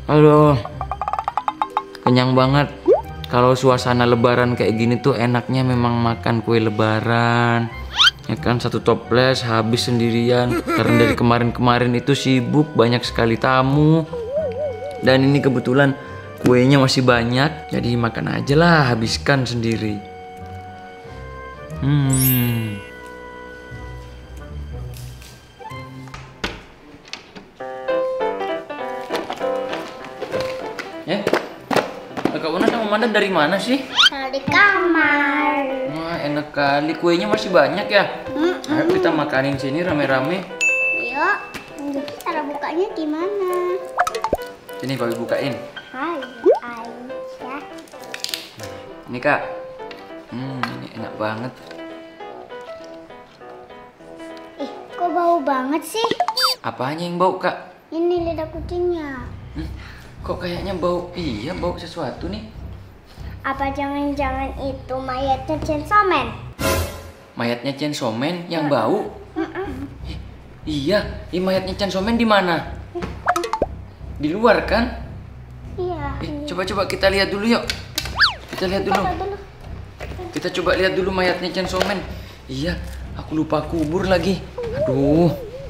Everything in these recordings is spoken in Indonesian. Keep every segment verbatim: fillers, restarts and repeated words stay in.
Aduh, kenyang banget. Kalau suasana lebaran kayak gini tuh enaknya memang makan kue lebaran. Ya kan, satu toples habis sendirian. Karena dari kemarin-kemarin itu sibuk, banyak sekali tamu. Dan ini kebetulan kuenya masih banyak, jadi makan aja lah, habiskan sendiri. Hmm. Ya, Kak Una sama Manda dari mana sih? Dari kamar. Wah, enak kali, kuenya masih banyak ya. Mm-mm. Ayo kita makanin sini rame-rame. Yuk, cara bukanya gimana? Sini Papi bukain. Hai, Aisyah. Ini Kak. Hmm, ini enak banget. Ih, kok bau banget sih? Apanya yang bau Kak? Ini lidah kucingnya. Hmm, kok kayaknya bau? Iya, bau sesuatu nih. Apa jangan-jangan itu mayatnya Chainsaw Man? Mayatnya Chainsaw Man yang bau? Mm-mm. Eh, iya, ini mayatnya Chainsaw Man di mana? Di luar kan? Iya. Eh, coba-coba kita lihat dulu yuk. Kita lihat dulu. Coba dulu. Kita coba lihat dulu mayatnya Chainsaw Man. Iya, aku lupa kubur lagi. Aduh.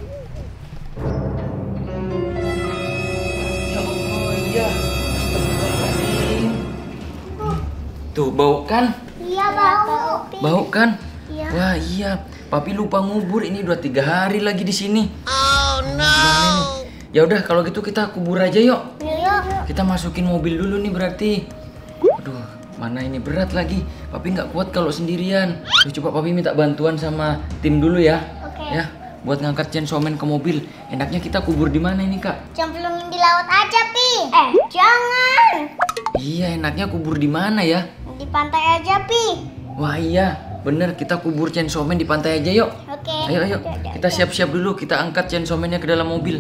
Ya Allah, iya. Astagfirullahaladzim. Tuh, bau kan? Iya, bau. Bau kan? Iya. Wah, iya. Papi lupa ngubur. Ini udah tiga hari lagi di sini. Oh no. Ya udah, kalau gitu kita kubur aja yuk. Yuk. Kita masukin mobil dulu nih berarti. Aduh, mana ini berat lagi. Papi nggak kuat kalau sendirian. Duh, coba Papi minta bantuan sama tim dulu ya. Oke. Ya, buat ngangkat Chainsaw Man ke mobil. Enaknya kita kubur di mana ini Kak? Cemplungin di laut aja, Pi. Eh, jangan. Iya, enaknya kubur di mana ya? Di pantai aja, Pi. Wah iya, bener, kita kubur Chainsaw Man di pantai aja yuk. Oke. Ayo ayo, Udah, udah, kita udah. siap-siap dulu. Kita angkat Chainsaw Man-nya ke dalam mobil.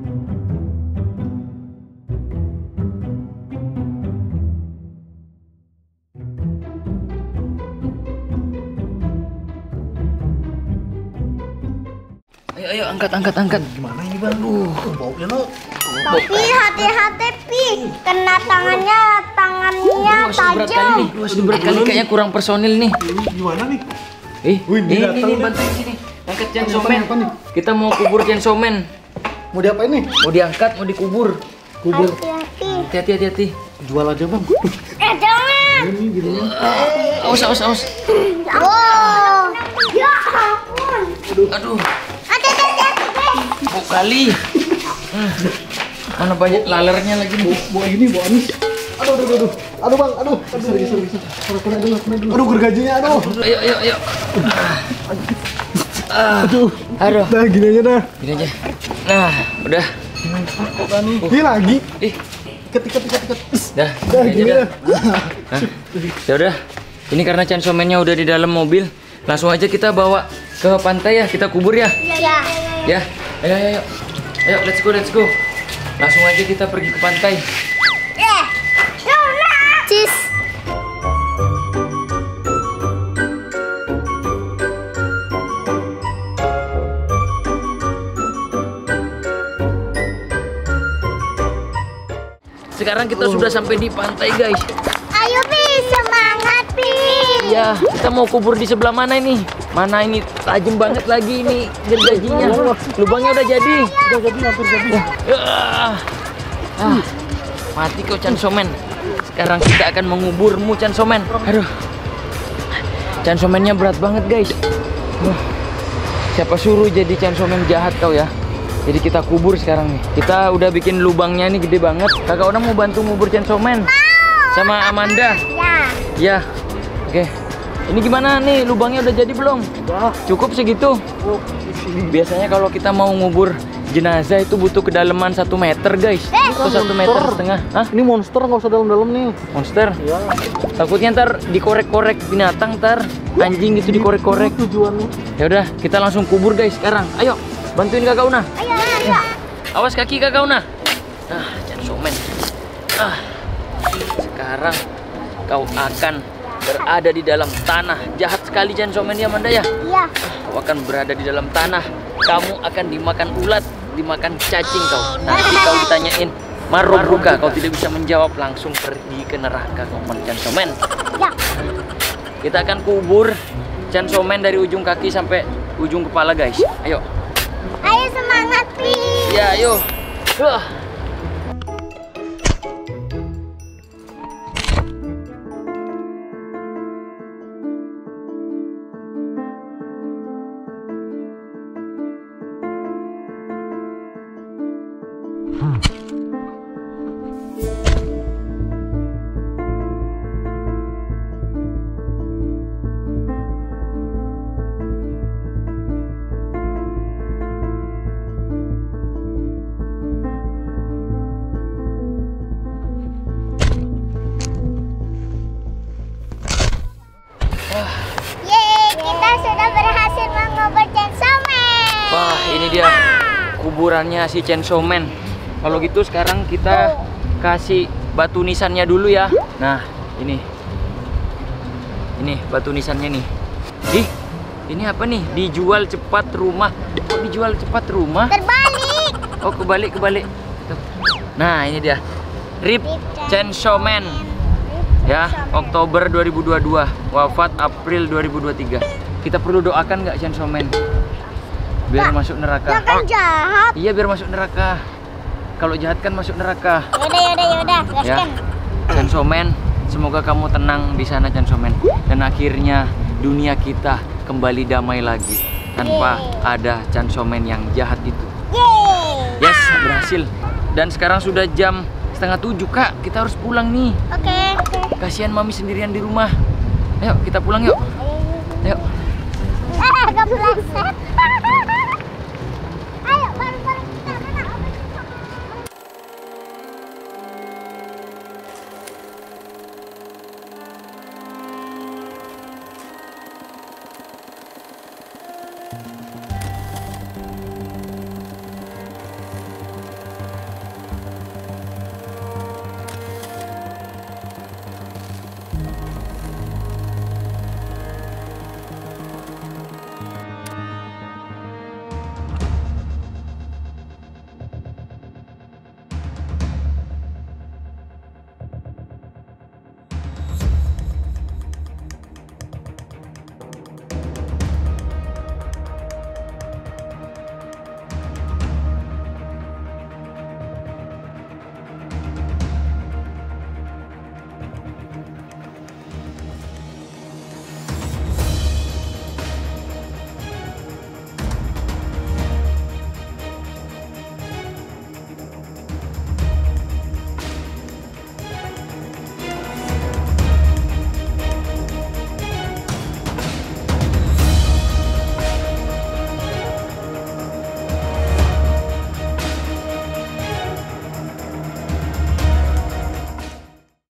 Ayo ayo, angkat angkat angkat. Gimana ini bang? Duh, baunya no. Tapi hati-hati, Pi. Kena tangannya, tangannya Aduh, masih berat kali tajam. nih. Masih berat kali, kayaknya kurang personil nih. Ini gimana nih? Eh, Wih, ini datang nih, nih. bantuin sini. Angkat Chainsaw Apa nih, Man. apa nih? Kita mau kubur Chainsaw Man. Mau diapain nih? Mau diangkat, mau dikubur. Kubur. Hati-hati. Hati-hati, hati-hati. Jual aja bang. Eh, jangan. Ini gini. Awas, awas, awas. Wow. Ya ampun. Aduh, Hati-hati. bau kali. Hmm. Mana banyak lalernya lagi nih. Bawa ini, bawa anis. Aduh, aduh, aduh. Aduh bang, aduh. Aduh, sorry, sorry, sorry. Aduh, kena dulu, kena dulu. Aduh, gergajinya, aduh. Ayo, ayo, ayo. Ah, Aduh. aduh. Nah, gini aja dah. Gini aja. Nah, udah. Ini lagi. Ih, Ket, ket, ket, ket. dah. Dah, Gini gini aja dah. dah. Hah? Ya udah. Ini karena Chainsaw Man-nya udah di dalam mobil. Langsung aja kita bawa ke pantai ya, kita kubur ya. Ya. Ya. Ayo, ayo, ayo. Ayo, let's go, let's go. Langsung aja kita pergi ke pantai. Eh. Cheese. Sekarang kita sudah sampai di pantai, guys. Ayo, Pi. Semangat, Pi. Ya, kita mau kubur di sebelah mana ini? Mana ini tajam banget lagi ini gergajinya. Lubangnya udah jadi. Udah jadi, hampir jadi. Ah, ah, mati kau Chainsaw Man. Sekarang kita akan menguburmu Chainsaw Man. Aduh, Chainsaw Man-nya berat banget guys. Aduh. Siapa suruh jadi Chainsaw Man jahat kau ya? Jadi kita kubur sekarang nih. Kita udah bikin lubangnya nih gede banget. Kakak Ona mau bantu ngubur Chainsaw Man sama Amanda. Ya. Ya, oke. Ini gimana nih, lubangnya udah jadi belum? Udah. Cukup segitu? Oh, di sini. Biasanya kalau kita mau ngubur jenazah itu butuh kedalaman satu meter guys. Atau satu meter setengah. Hah? Ini monster, nggak usah dalam-dalam nih. Monster? Ya. Takutnya ntar dikorek-korek binatang, ntar anjing gitu dikorek-korek. Tujuannya. Ya udah, kita langsung kubur guys sekarang. Ayo, bantuin Kakak Una. Ayo, ayo. Awas kaki Kakak Una. Ah, Chainsaw Man. Ah. Sekarang kau akan berada di dalam tanah. Jahat sekali Chainsaw Man ya Amanda ya. Iya. Kau akan berada di dalam tanah. Kamu akan dimakan ulat, dimakan cacing kau. Nanti kau ditanyain, Marobuka, kau tidak bisa menjawab, langsung pergi ke neraka Komon Chansomen. Ya. Kita akan kubur Chansomen dari ujung kaki sampai ujung kepala guys. Ayo. Ayo semangat, Pi. Ya, ayo. Huh. Yeay, kita sudah berhasil mengubur Chansomen. Wah, ini dia kuburannya si Chansomen. Kalau gitu sekarang kita kasih batu nisannya dulu ya. Nah, ini. Ini batu nisannya nih. Ih, ini apa nih? Dijual cepat rumah. Kok dijual cepat rumah? Terbalik. Oh, kebalik, kebalik. Tuh. Nah, ini dia. R I P Chansomen. Ya, Oktober dua ribu dua puluh dua, wafat April dua ribu dua puluh tiga. Kita perlu doakan nggak Chansomen? Biar Pak, masuk neraka. Dia kan jahat. Iya, biar masuk neraka. Kalau jahat kan masuk neraka. Yaudah, yaudah, yaudah. Ya, Gaskan. Chansomen, semoga kamu tenang di sana Chansomen. Dan akhirnya dunia kita kembali damai lagi tanpa Yeay. ada Chansomen yang jahat itu. Yeay. Yes, berhasil. Dan sekarang sudah jam setengah tujuh kak. Kita harus pulang nih. Oke. Kasihan mami sendirian di rumah. Ayo kita pulang yuk. Ayo. Ah, kepleset.